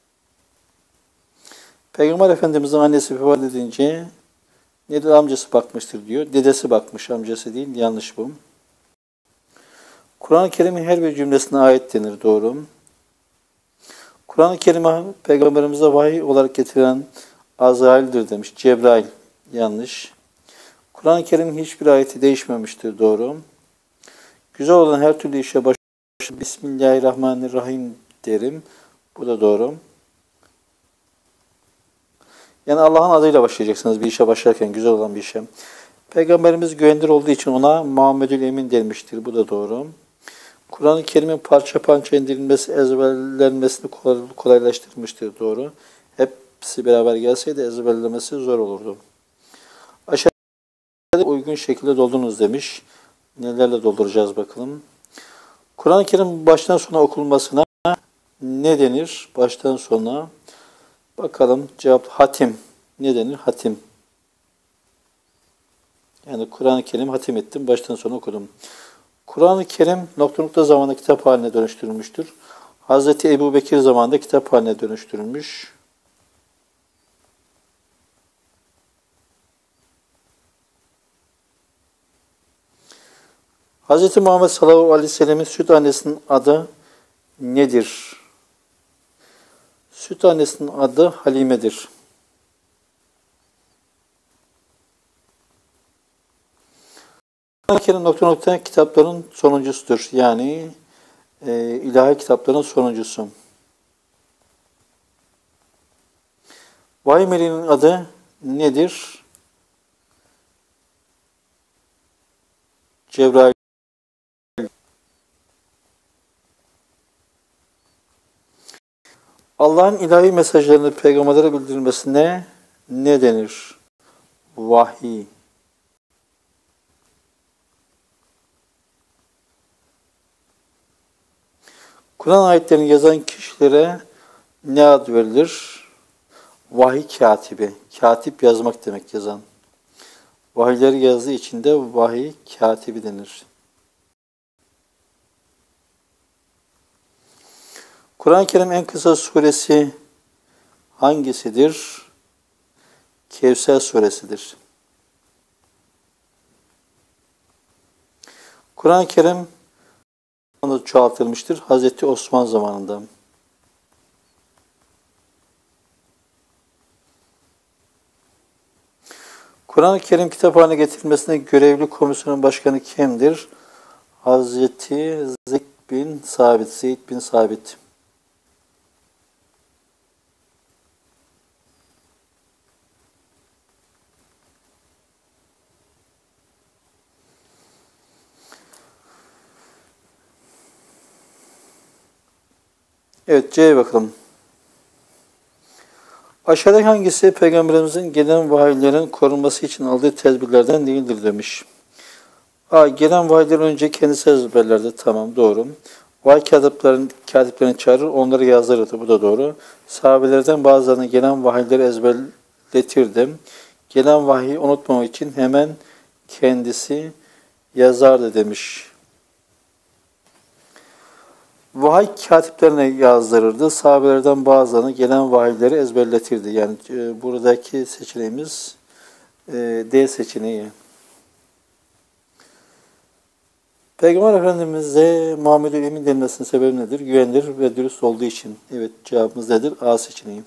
Peygamber Efendimiz'in annesi vefat edince nedir amcası bakmıştır diyor. Dedesi bakmış, amcası değil. Yanlış bu. Kur'an-ı Kerim'in her bir cümlesine ayet denir. Doğru. Kur'an-ı Kerim'e Peygamberimize vahiy olarak getiren Azrail'dir demiş. Cebrail. Yanlış. Kur'an-ı Kerim'in hiçbir ayeti değişmemiştir. Doğru. Güzel olan her türlü işe Bismillahirrahmanirrahim derim. Bu da doğru. Yani Allah'ın adıyla başlayacaksınız bir işe başlarken, güzel olan bir işe. Peygamberimiz güvenilir olduğu için ona Muhammedül Emin denmiştir. Bu da doğru. Kur'an-ı Kerim'in parça parça indirilmesi, ezberlenmesini kolaylaştırmıştır. Doğru. Hepsi beraber gelseydi ezberlemesi zor olurdu. Aşağıda uygun şekilde doldurunuz demiş. Nelerle dolduracağız bakalım. Kur'an-ı Kerim baştan sona okunmasına ne denir? Baştan sona. Bakalım cevap hatim. Ne denir? Hatim. Yani Kur'an-ı Kerim hatim ettim. Baştan sona okudum. Kur'an-ı Kerim nokta nokta zamanında kitap haline dönüştürülmüştür. Hazreti Ebu Bekir zamanında kitap haline dönüştürülmüş. Hazreti Muhammed sallallahu aleyhi ve sellemin süt annesinin adı nedir? Süt annesinin adı Halime'dir. Kur'an-ı Kerim nokta nokta kitapların sonuncusudur. Yani ilahi kitapların sonuncusu. Vahiy meleğinin adı nedir? Cebrail. Allah'ın ilahi mesajlarını peygamberlere bildirilmesine ne denir? Vahiy. Kur'an ayetlerini yazan kişilere ne ad verilir? Vahiy katibi. Katip yazmak demek, yazan. Vahiyleri yazdığı için de vahiy katibi denir. Kur'an-ı Kerim en kısa suresi hangisidir? Kevser suresidir. Kur'an-ı Kerim çoğaltılmıştır Hazreti Osman zamanında. Kur'an-ı Kerim kitap haline getirilmesine görevli komisyonun başkanı kimdir? Hazreti Zeyd bin Sabit. Evet, C'ye bakalım. Aşağıdaki hangisi Peygamberimizin gelen vahiylerin korunması için aldığı tedbirlerden değildir demiş. A. Gelen vahiyler önce kendisi ezberlerdi. Tamam, doğru. Vahiy katiplerini çağırır, onları yazdırırdı. Bu da doğru. Sahabelerden bazılarına gelen vahiyleri ezberletirdi. Gelen vahiyi unutmamak için hemen kendisi yazardı demiş. Vahiy katiplerine yazdırırdı. Sahabelerden bazılarına gelen vahiyleri ezberletirdi. Yani buradaki seçeneğimiz D seçeneği. Peygamber Efendimiz'e Muhammed'ül Emin denilmesinin sebebi nedir? Güvenilir ve dürüst olduğu için. Evet, cevabımız nedir? A seçeneği.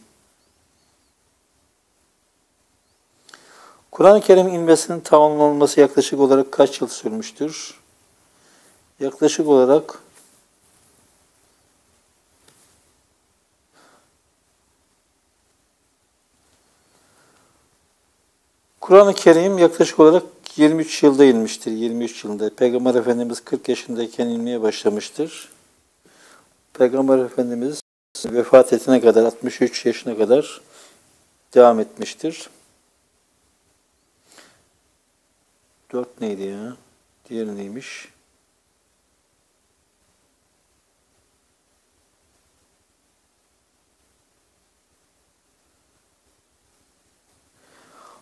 Kur'an-ı Kerim'in inmesinin tamamlanması yaklaşık olarak kaç yıl sürmüştür? Yaklaşık olarak Kur'an-ı Kerim yaklaşık olarak 23 yılda inmiştir. 23 yılında. Peygamber Efendimiz 40 yaşındayken inmeye başlamıştır. Peygamber Efendimiz vefat etene kadar 63 yaşına kadar devam etmiştir. 4 neydi ya? Diğeri neymiş?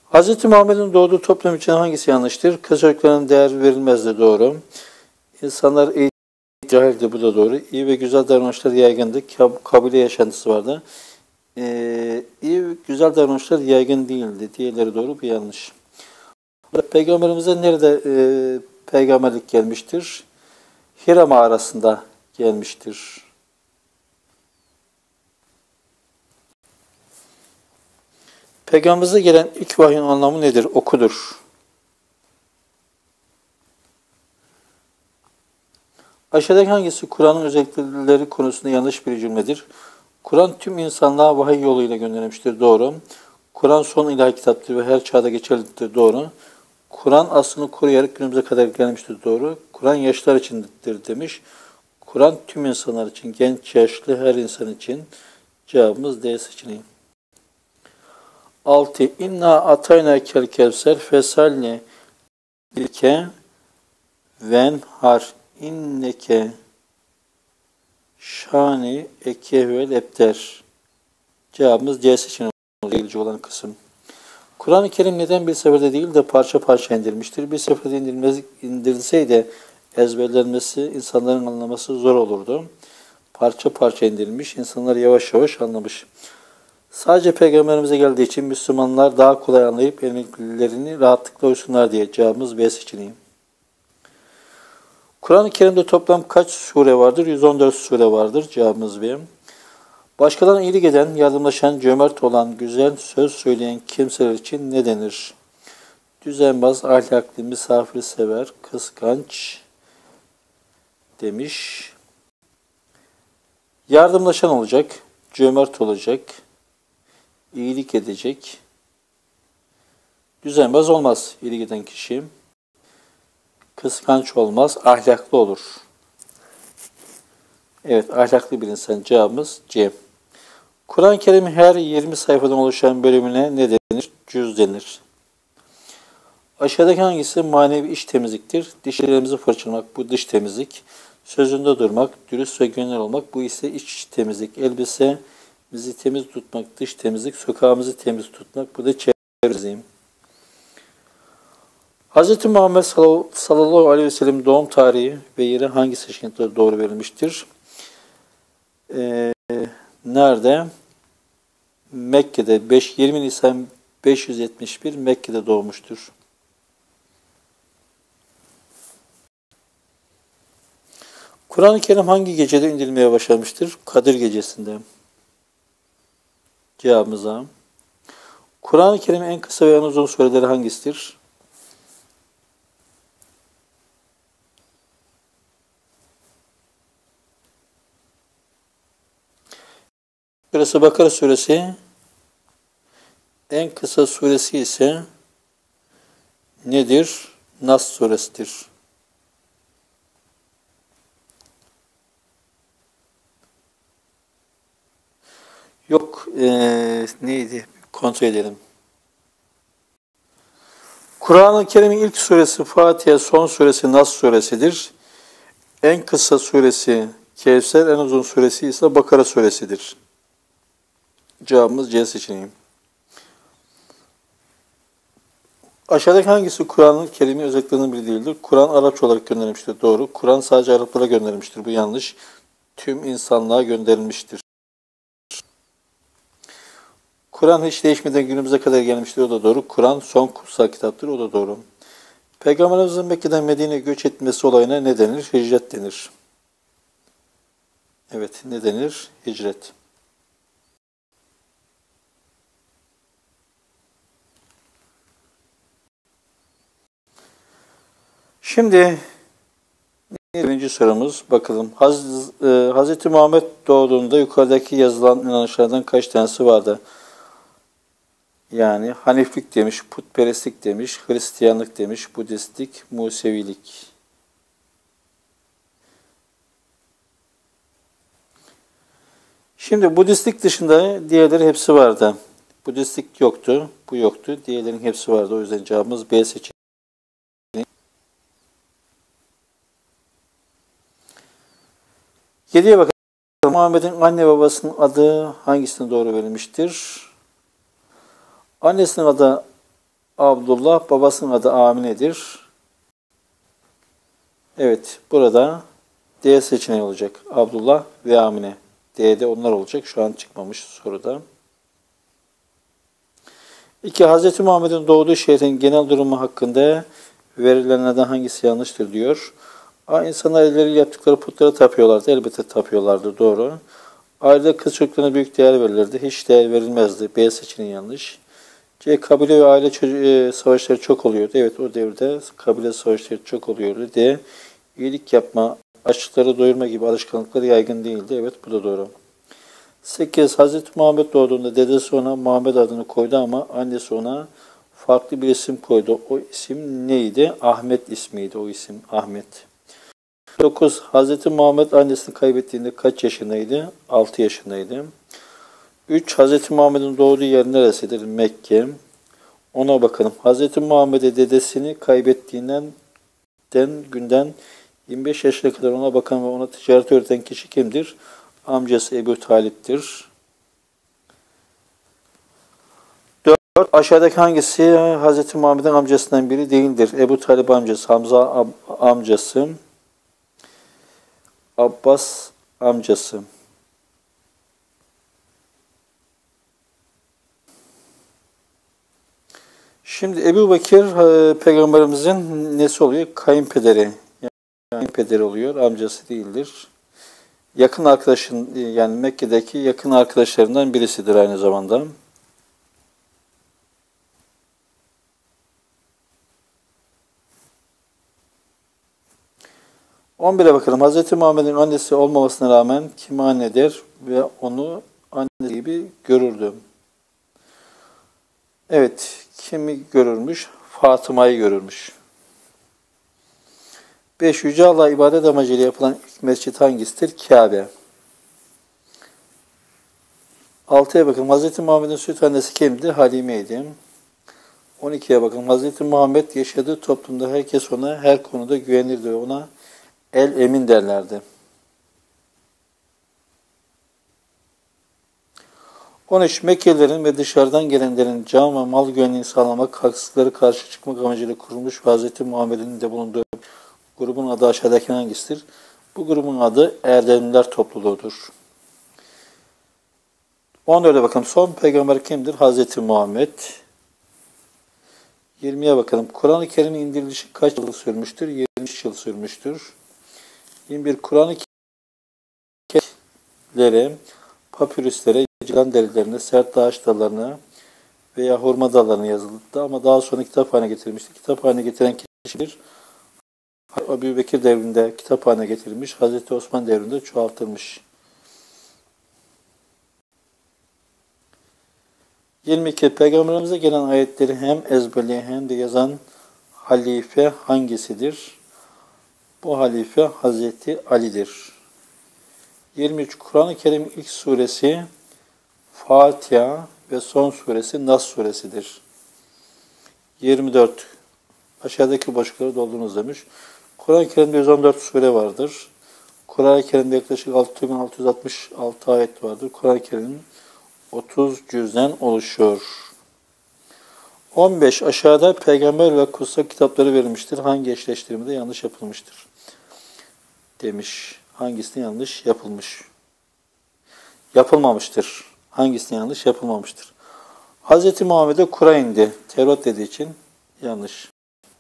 Hz. Muhammed'in doğduğu toplum için hangisi yanlıştır? Kız çocuklarına değer verilmez de doğru. İnsanlar eğitim cahildi, bu da doğru. İyi ve güzel davranışlar yaygındı. Kabile yaşantısı vardı. İyi ve güzel davranışlar yaygın değildi. Diğerleri doğru, bir yanlış. Peygamberimize nerede peygamberlik gelmiştir? Hira mağarasında gelmiştir. Peygamberimize gelen ilk vahyin anlamı nedir? Okudur. Aşağıdaki hangisi Kur'an'ın özellikleri konusunda yanlış bir cümledir? Kur'an tüm insanlığa vahiy yoluyla gönderilmiştir. Doğru. Kur'an son ilahi kitaptır ve her çağda geçerlidir. Doğru. Kur'an aslını koruyarak günümüze kadar gelmiştir. Doğru. Kur'an yaşlılar içindir demiş. Kur'an tüm insanlar için, genç, yaşlı, her insan için. Cevabımız D seçeneği. 6. İnna atayna kel kevser fesalne ilke venhar inneke şani ekevel ebter. Cevabımız C seçeneği ilgili olan kısım. Kur'an-ı Kerim neden bir seferde değil de parça parça indirilmiştir? Bir seferde indirilseydi ezberlenmesi, insanların anlaması zor olurdu. Parça parça indirilmiş, insanlar yavaş yavaş anlamış. Sadece Peygamberimize geldiği için Müslümanlar daha kolay anlayıp emirlerini rahatlıkla uysunlar diye. Cevabımız B seçeneği. Kur'an-ı Kerim'de toplam kaç sure vardır? 114 sure vardır. Cevabımız B. Başkalarına iyilik eden, yardımlaşan, cömert olan, güzel söz söyleyen kimseler için ne denir? Düzenbaz, ahlaklı, misafirsever, kıskanç demiş. Yardımlaşan olacak, cömert olacak, iyilik edecek. Düzenbaz olmaz iyilik eden kişi. Kıskanç olmaz, ahlaklı olur. Evet, ahlaklı bir insan. Cevabımız C. Kur'an-ı Kerim her 20 sayfadan oluşan bölümüne ne denir? Cüz denir. Aşağıdaki hangisi manevi iç temizliktir? Dişlerimizi fırçalamak, bu dış temizlik. Sözünde durmak, dürüst ve gönüllü olmak, bu ise iç temizlik. Elbisemizi temiz tutmak, dış temizlik. Sokağımızı temiz tutmak, bu da çevre temizliği. Hz. Muhammed sallallahu aleyhi ve sellem doğum tarihi ve yeri hangi seçenekte doğru verilmiştir? Nerede? Mekke'de 20 Nisan 571 Mekke'de doğmuştur. Kur'an-ı Kerim hangi gecede indirilmeye başlamıştır? Kadir gecesinde. Cevabımız A. Kur'an-ı Kerim'in en kısa ve en uzun sureleri hangisidir? Suresi Bakara suresi, en kısa suresi ise nedir? Nas suresidir. Yok, neydi? Kontrol edelim. Kur'an-ı Kerim'in ilk suresi Fatiha, son suresi Nas suresidir. En kısa suresi Kevser, en uzun suresi ise Bakara suresidir. Cevabımız C seçeneği. Aşağıdaki hangisi Kur'an-ı Kerim'in özelliklerinin biri değildir? Kur'an Arapça olarak gönderilmiştir. Doğru. Kur'an sadece Araplara gönderilmiştir. Bu yanlış. Tüm insanlığa gönderilmiştir. Kur'an hiç değişmeden günümüze kadar gelmiştir. O da doğru. Kur'an son kutsal kitaptır. O da doğru. Peygamberimizin Mekke'den Medine'ye göç etmesi olayına ne denir? Hicret denir. Evet, ne denir? Hicret. Şimdi birinci sorumuz, bakalım. Hz. Muhammed doğduğunda yukarıdaki yazılan inanışlardan kaç tanesi vardı? Yani Haniflik demiş, putperestlik demiş, Hristiyanlık demiş, Budistlik, Musevilik. Şimdi Budistlik dışında diğerleri hepsi vardı. Budistlik yoktu, bu yoktu. Diğerlerin hepsi vardı. O yüzden cevabımız B seçeneği. 7'ye bakalım. Muhammed'in anne babasının adı hangisine doğru verilmiştir? Annesinin adı Abdullah, babasının adı Amine'dir. Evet, burada D seçeneği olacak. Abdullah ve Amine. D'de onlar olacak. Şu an çıkmamış soruda. 2. Hz. Muhammed'in doğduğu şehrin genel durumu hakkında verilenlerden hangisi yanlıştır diyor. A. İnsanlar elleriyle yaptıkları putlara tapıyorlardı. Elbette tapıyorlardı. Doğru. Ailede kız çocuklarına büyük değer verilirdi. Hiç değer verilmezdi. B seçeneği yanlış. C. Kabile ve aile savaşları çok oluyordu. Evet, o devirde kabile savaşları çok oluyordu. D. İyilik yapma, açlıkları doyurma gibi alışkanlıklar yaygın değildi. Evet, bu da doğru. 8. Hz. Muhammed doğduğunda dedesi ona Muhammed adını koydu ama annesi ona farklı bir isim koydu. O isim neydi? Ahmet ismiydi o isim. Ahmet. 9. Hz. Muhammed annesini kaybettiğinde kaç yaşındaydı? 6 yaşındaydı. 3. Hz. Muhammed'in doğduğu yer neresidir? Mekke. Ona bakalım. Hz. Muhammed'e dedesini kaybettiğinden günden 25 yaşına kadar ona bakan ve ona ticaret öğreten kişi kimdir? Amcası Ebu Talip'tir. 4. Aşağıdaki hangisi Hz. Muhammed'in amcasından biri değildir? Ebu Talip amcası, Hamza amcası, Abbas amcası. Şimdi Ebu Bekir peygamberimizin nesi oluyor? Kayınpederi. Yani kayınpederi oluyor, amcası değildir. Yakın arkadaşın, yani Mekke'deki yakın arkadaşlarından birisidir aynı zamanda. On 11'e bakalım. Hz. Muhammed'in annesi olmamasına rağmen kimi anne der ve onu anne gibi görürdü. Evet, kimi görürmüş? Fatıma'yı görürmüş. 5. Yüce Allah'a ibadet amacıyla yapılan ilk mescit hangisidir? Kabe. 6'ya bakın. Hz. Muhammed'in süt annesi kimdi? Halime'ydi. 12'ye bakın. Hz. Muhammed yaşadığı toplumda herkes ona her konuda güvenirdi ve ona el emin derlerdi. 13. Mekkelilerin ve dışarıdan gelenlerin can ve mal güvenliğini sağlamak, haksızlıklara karşı çıkmak amacıyla kurulmuş ve Hz. Muhammed'in de bulunduğu grubun adı aşağıdaki hangisidir? Bu grubun adı Erdemliler topluluğudur. 14'e bakalım. Son peygamber kimdir? Hz. Muhammed. 20'ye bakalım. Kur'an-ı Kerim'in indirilişi kaç yıl sürmüştür? 23 yıl sürmüştür. 21. Kur'an-ı Kerim'lere, papirüslere, ceylan derilerine, sert ağaç dallarına veya hurma dallarına yazıldı ama daha sonra kitap haline getirilmiştir. Kitap haline getiren kişidir. Ebu Bekir devrinde kitap haline getirilmiş, Hazreti Osman devrinde çoğaltılmış. 22. Peygamberimize gelen ayetleri hem ezberleyen hem de yazan halife hangisidir? Bu halife Hazreti Ali'dir. 23. Kur'an-ı Kerim'in ilk suresi Fatiha ve son suresi Nas suresidir. 24. Aşağıdaki boşlukları doldurunuz demiş. Kur'an-ı Kerim'de 114 sure vardır. Kur'an-ı Kerim'de yaklaşık 6666 ayet vardır. Kur'an-ı Kerim'in 30 cüzden oluşuyor. 15. Aşağıda peygamber ve kutsal kitapları verilmiştir. Hangi eşleştirmede yanlış yapılmıştır? Demiş. Hangisinde yanlış yapılmış? Yapılmamıştır. Hangisinde yanlış yapılmamıştır? Hz. Muhammed'e Kur'an indi. Tevrat dediği için yanlış.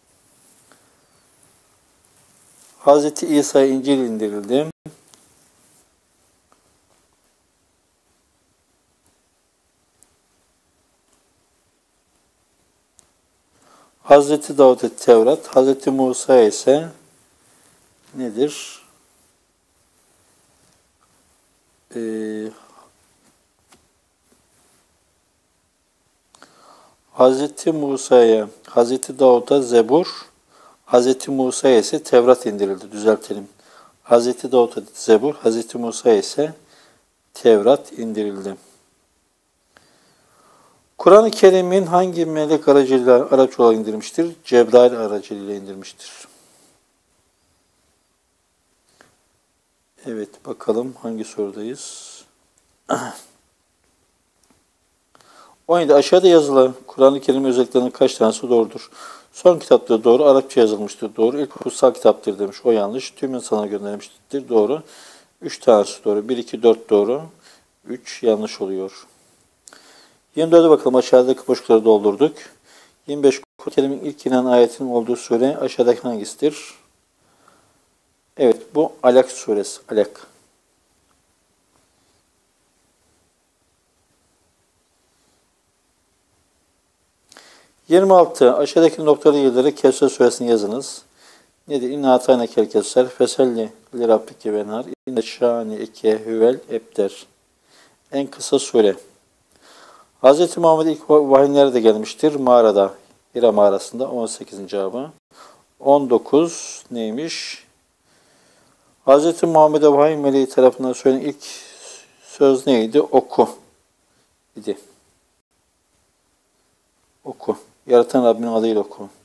Hz. İsa'ya İncil indirildi. Hz. Davud'a Tevrat, Hz. Musa ise nedir? Hz. Musa'ya, Hz. Davud'a Zebur, Hz. Musa'ya ise Tevrat indirildi. Düzeltelim. Hz. Davud'a Zebur, Hz. Musa'ya ise Tevrat indirildi. Kur'an-ı Kerim'in hangi melek aracılığıyla araç olarak indirmiştir? Cebrail aracılığıyla indirmiştir. Evet, bakalım hangi sorudayız? 17. Aşağıda yazılı Kur'an-ı Kerim özelliklerinin kaç tanesi doğrudur? Son kitapta doğru, Arapça yazılmıştır doğru. İlk kutsal kitaptır demiş, o yanlış. Tüm insana gönderilmiştir doğru. 3 tanesi doğru. 1, 2, 4 doğru. 3 yanlış oluyor. 24'e bakalım, aşağıdaki boşlukları doldurduk. 25. Kur'an-ı Kerim'in ilk inen ayetinin olduğu sure aşağıdaki hangisidir? Evet, bu Alak suresi. Alak. 26. Aşağıdaki noktalı yerlere Kevser suresini yazınız. Nedir? İnna atayna kel kevser feselli li rabbike venhar inne şâni eke huvel ebter. En kısa sure. Hz. Muhammed ilk vahiy nerede gelmiştir? Mağarada. Hira mağarasında. 18. cevabı. 19 neymiş? Hz. Muhammed'e vahiy meleği tarafından söylenen ilk söz neydi? Oku idi. Oku. Yaratan Rabbinin adıyla oku.